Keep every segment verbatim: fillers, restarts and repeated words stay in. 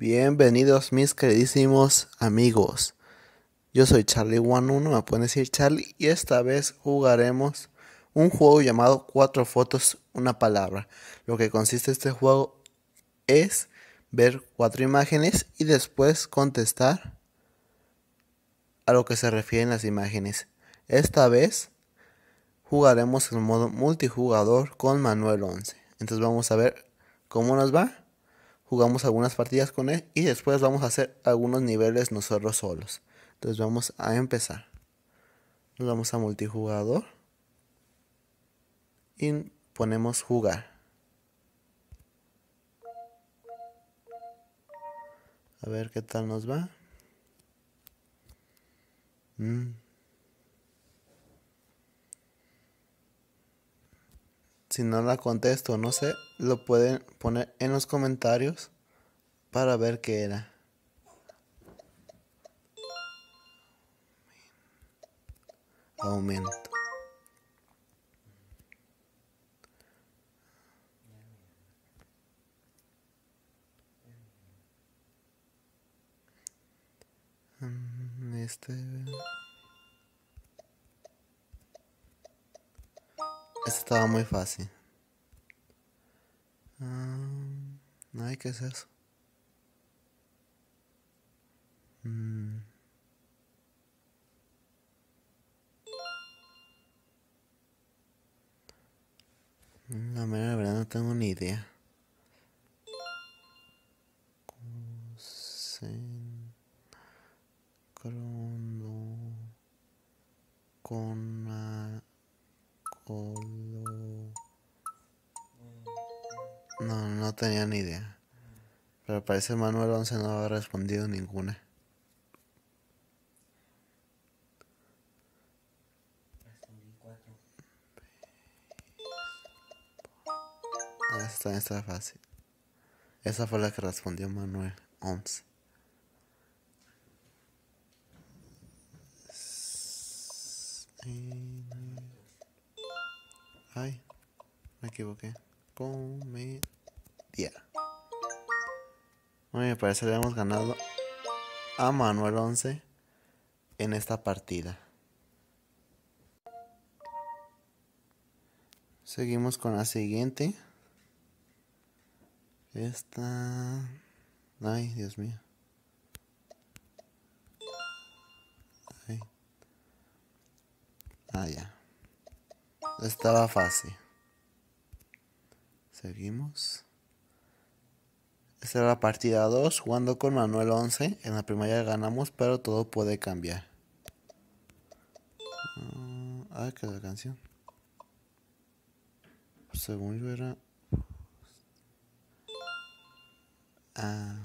Bienvenidos mis queridísimos amigos. Yo soy Charlie uno uno, me pueden decir Charlie, y esta vez jugaremos un juego llamado Cuatro fotos, una palabra. Lo que consiste este juego es ver cuatro imágenes y después contestar a lo que se refieren las imágenes. Esta vez jugaremos en modo multijugador con Manuel once. Entonces vamos a ver cómo nos va. Jugamos algunas partidas con él y después vamos a hacer algunos niveles nosotros solos. Entonces vamos a empezar. Nos vamos a multijugador y ponemos jugar. A ver qué tal nos va. Mm. Si no la contesto, no sé, lo pueden poner en los comentarios para ver qué era. Aumento. Este... Este estaba muy fácil. Um, ay, ¿qué es eso? Mm. La mera verdad no tengo ni idea. Crono con colo. No, no tenía ni idea. Pero parece Manuel once no había respondido ninguna. Ah, esta también está fácil. Esa fue la que respondió Manuel once. Ay, me equivoqué. Comedia. Bueno, me parece que le hemos ganado a Manuel once en esta partida. Seguimos con la siguiente. Esta... Ay, Dios mío. Ay. Ah, ya. Estaba fácil. Seguimos. Esta era la partida dos, jugando con Manuel once. En la primera ganamos, pero todo puede cambiar. Uh, ay, ¿qué es la canción? Según yo era... Ah,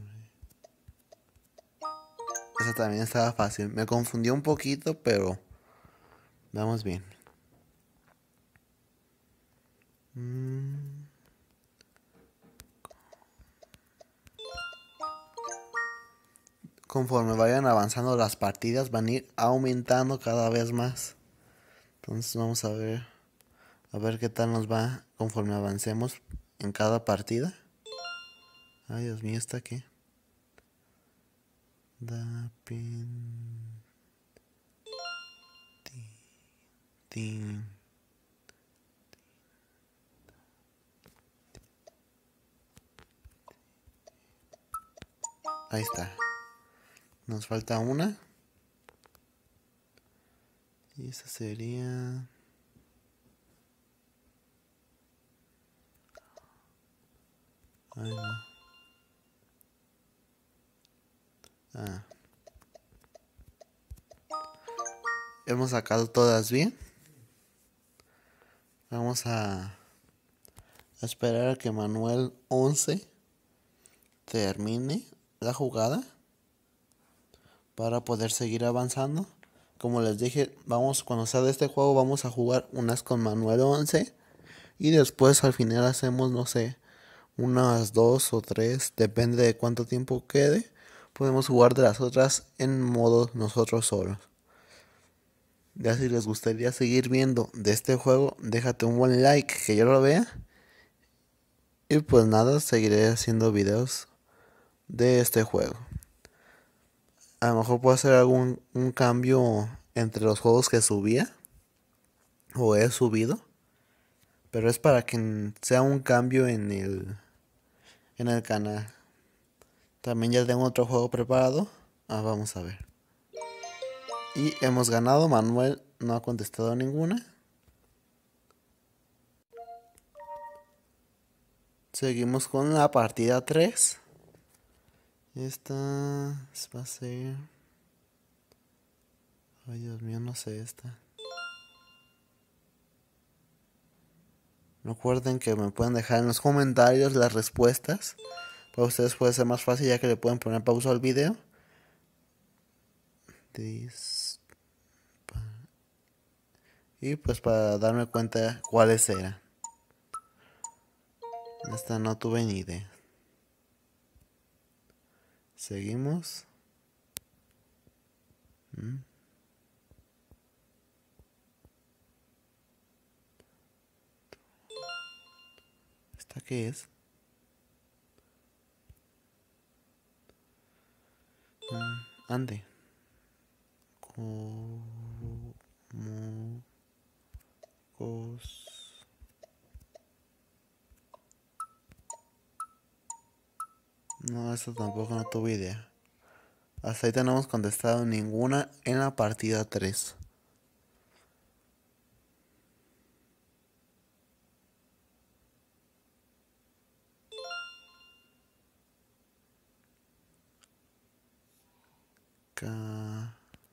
esa también estaba fácil. Me confundió un poquito, pero vamos bien. Mm. Conforme vayan avanzando las partidas, van a ir aumentando cada vez más. Entonces vamos a ver, a ver qué tal nos va conforme avancemos en cada partida. Ay, Dios mío, ¿está aquí? Da pin. Tin. Tin. Ahí está. Nos falta una. Y esa sería... Ay, no. Ah. Hemos sacado todas bien. Vamos a, a esperar a que Manuel once termine la jugada para poder seguir avanzando. Como les dije, vamos, cuando salga este juego vamos a jugar unas con Manuel once y después al final hacemos, no sé, unas dos o tres, depende de cuánto tiempo quede. Podemos jugar de las otras en modo nosotros solos. Ya si les gustaría seguir viendo de este juego, déjate un buen like que yo lo vea. Y pues nada, seguiré haciendo videos de este juego. A lo mejor puedo hacer algún un cambio entre los juegos que subía o he subido, pero es para que sea un cambio en el en el canal. También ya tengo otro juego preparado. Ah, vamos a ver. Y hemos ganado. Manuel no ha contestado ninguna. Seguimos con la partida tres. Esta va a ser... Ay, Dios mío, no sé esta. Recuerden que me pueden dejar en los comentarios las respuestas. Para ustedes puede ser más fácil ya que le pueden poner pausa al video. Y pues para darme cuenta cuáles eran. Esta no tuve ni idea. Seguimos. ¿Mm? ¿Esta qué es? Mm, ande. Como... Cos... No, esto tampoco no tuve idea. Hasta ahorita no hemos contestado ninguna en la partida tres. Ca...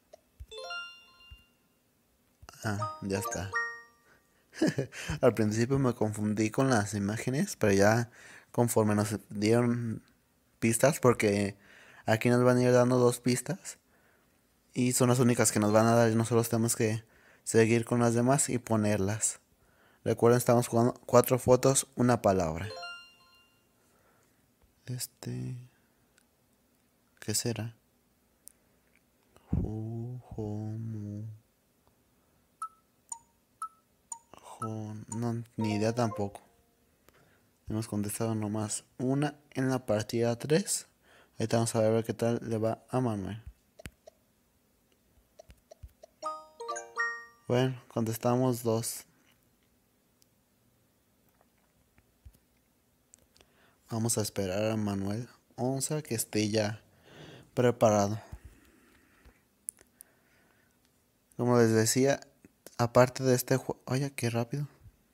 Ah, ya está. Al principio me confundí con las imágenes, pero ya conforme nos dieron pistas, porque aquí nos van a ir dando dos pistas y son las únicas que nos van a dar y nosotros tenemos que seguir con las demás y ponerlas. Recuerden, estamos jugando cuatro fotos, una palabra. Este... ¿Qué será? Ju, jo, mu, jo, no, ni idea tampoco. Hemos contestado nomás una en la partida tres. Ahorita vamos a ver qué tal le va a Manuel. Bueno, contestamos dos. Vamos a esperar a Manuel Onza que esté ya preparado. Como les decía, aparte de este juego... Oye, qué rápido.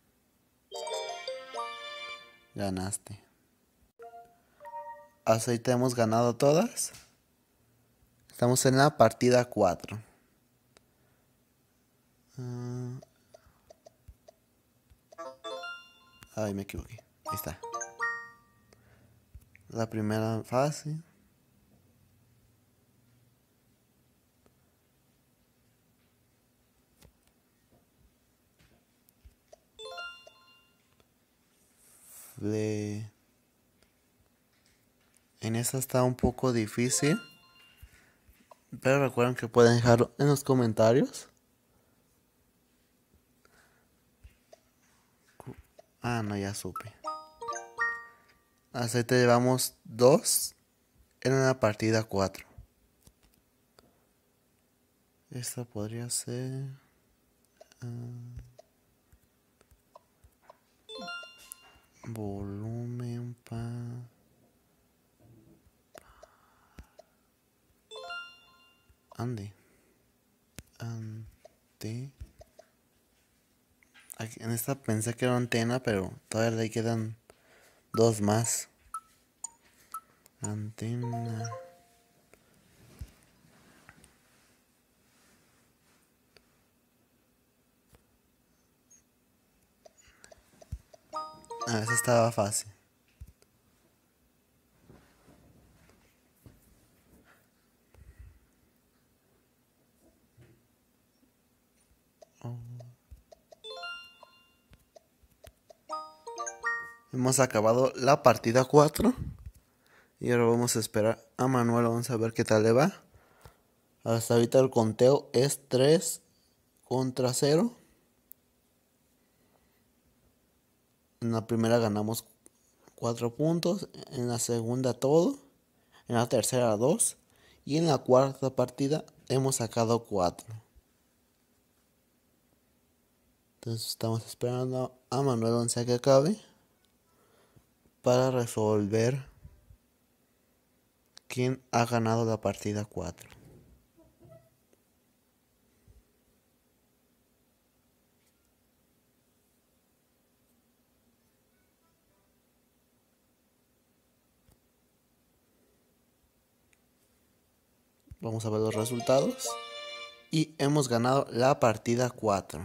Ganaste. Hasta ahorita hemos ganado todas. Estamos en la partida cuatro. Uh... Ay, me equivoqué. Ahí está. La primera fase. De... En esta está un poco difícil. Pero recuerden que pueden dejarlo en los comentarios. Ah, no, ya supe. Hasta ahorita llevamos dos en la partida cuatro. Esta podría ser... Uh, volumen pa... Ande. Ante... Aquí, en esta pensé que era antena, pero todavía le quedan dos más. Antena... Ah, esa estaba fácil. Oh. Hemos acabado la partida cuatro. Y ahora vamos a esperar a Manuel. Vamos a ver qué tal le va. Hasta ahorita el conteo es tres contra cero. En la primera ganamos cuatro puntos. En la segunda todo. En la tercera dos. Y en la cuarta partida hemos sacado cuatro. Entonces estamos esperando a Manuel Once a que acabe para resolver quién ha ganado la partida cuatro. Vamos a ver los resultados. Y hemos ganado la partida cuatro.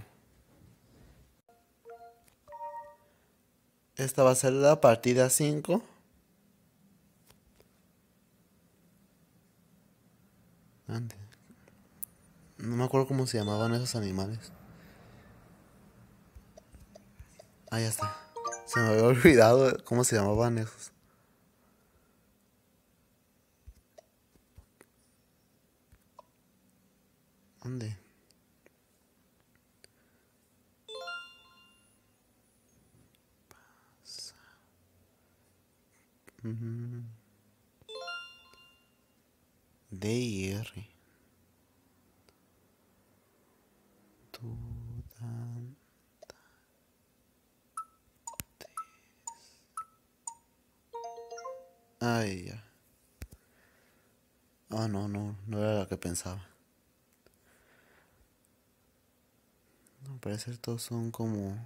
Esta va a ser la partida cinco. No me acuerdo cómo se llamaban esos animales. Ah, ya está. Se me había olvidado cómo se llamaban esos. ¿Dónde? Mm. D y R. Ay, ya. Ah, no, no, no era la que pensaba. No, al parecer todos son como...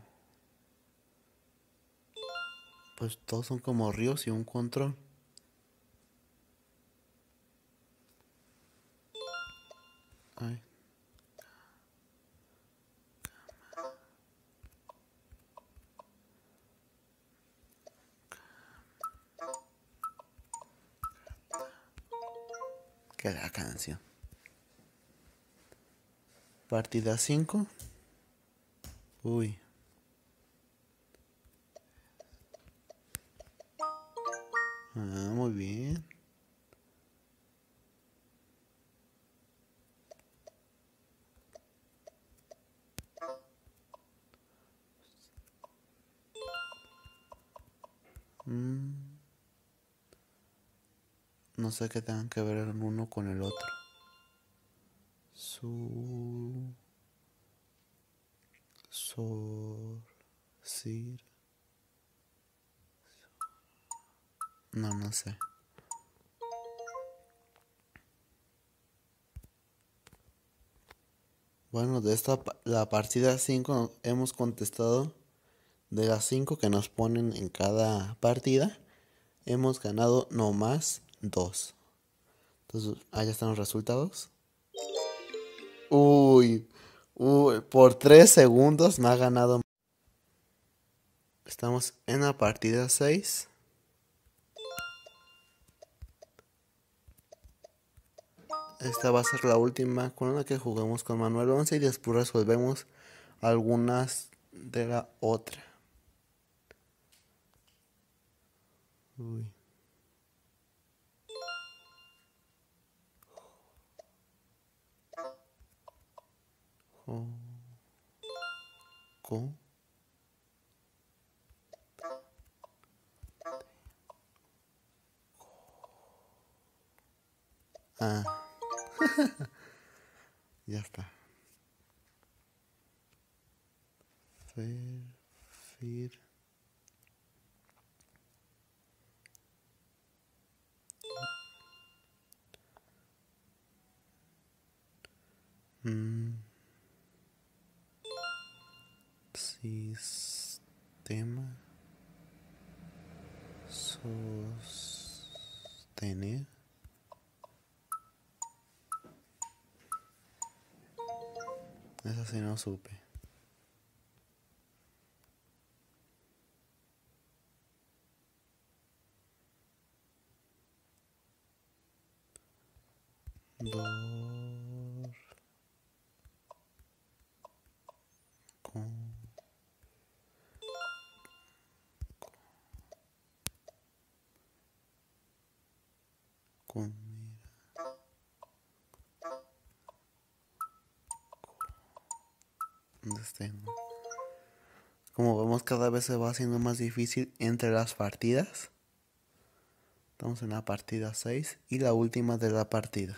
Pues todos son como ríos y un control. Ay. Que la canción. Partida cinco. Uy. Ah, muy bien. Mm. No sé qué tengan que ver el uno con el otro. Su... Sor... Sir... No, no sé. Bueno, de esta la partida cinco hemos contestado. De las cinco que nos ponen en cada partida, hemos ganado no más dos. Entonces, allá están los resultados. Uy, uy, por tres segundos me ha ganado. Estamos en la partida seis. Esta va a ser la última con la que juguemos con Manuel Once y después resolvemos algunas de la otra. Uy. Jo. Co. Ah. Ya está. Fer, fir. Mm. Sistema. Sostener. Esa sí no supe. Dor. Con. Comida. ¿Dónde está? Como vemos, cada vez se va haciendo más difícil entre las partidas. Estamos en la partida seis y la última de la partida.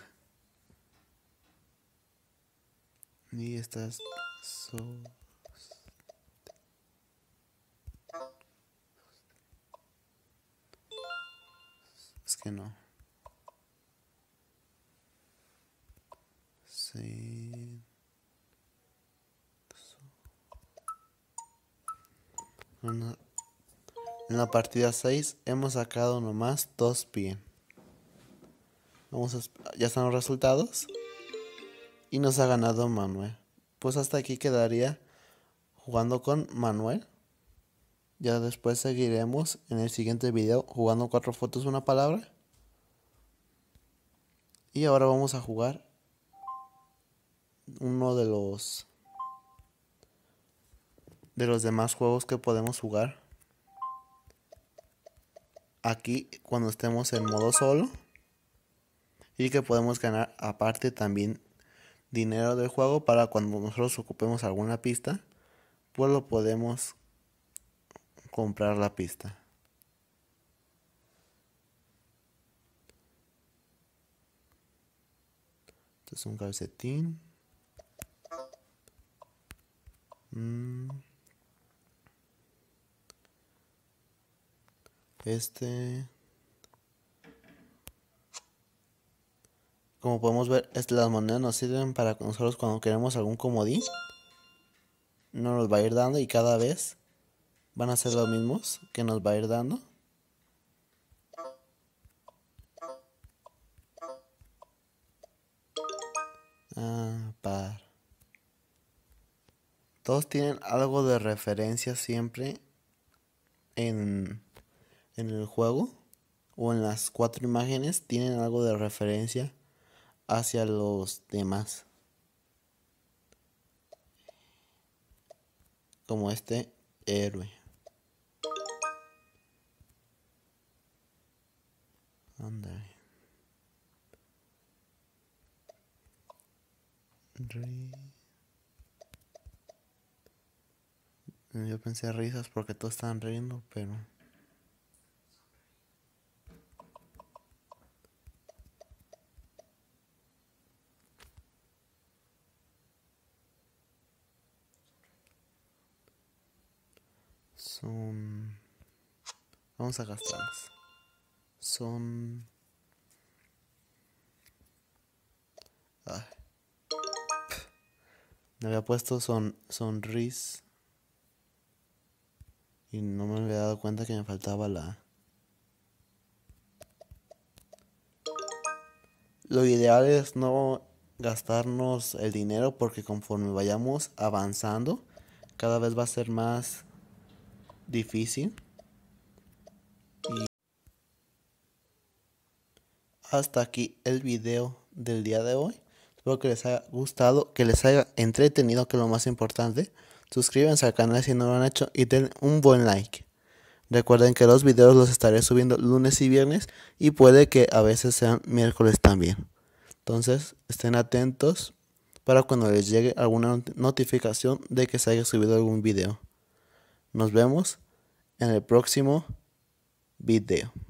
Y esta es... So... Es que no. Sí. En la partida seis hemos sacado nomás dos bien. Vamos a, ya están los resultados. Y nos ha ganado Manuel. Pues hasta aquí quedaría jugando con Manuel. Ya después seguiremos en el siguiente video jugando cuatro fotos una palabra. Y ahora vamos a jugar uno de los de los demás juegos que podemos jugar. Aquí cuando estemos en modo solo. Y que podemos ganar aparte también dinero del juego para cuando nosotros ocupemos alguna pista. Pues lo podemos comprar la pista. Este es un calcetín. Mm. Este... Como podemos ver, este, las monedas nos sirven para nosotros cuando queremos algún comodín. No nos va a ir dando y cada vez van a ser los mismos que nos va a ir dando. Ah, par. Todos tienen algo de referencia siempre en, en el juego. O en las cuatro imágenes tienen algo de referencia hacia los demás. Como este héroe. Ándale. Yo pensé risas porque todos estaban riendo, pero... Son... Vamos a gastarlos. Son... Ay. Me había puesto son sonris y no me había dado cuenta que me faltaba la A. Lo ideal es no gastarnos el dinero porque conforme vayamos avanzando cada vez va a ser más difícil. Y hasta aquí el video del día de hoy. Espero que les haya gustado, que les haya entretenido, que es lo más importante. Suscríbanse al canal si no lo han hecho y den un buen like. Recuerden que los videos los estaré subiendo lunes y viernes y puede que a veces sean miércoles también. Entonces estén atentos para cuando les llegue alguna notificación de que se haya subido algún video. Nos vemos en el próximo video.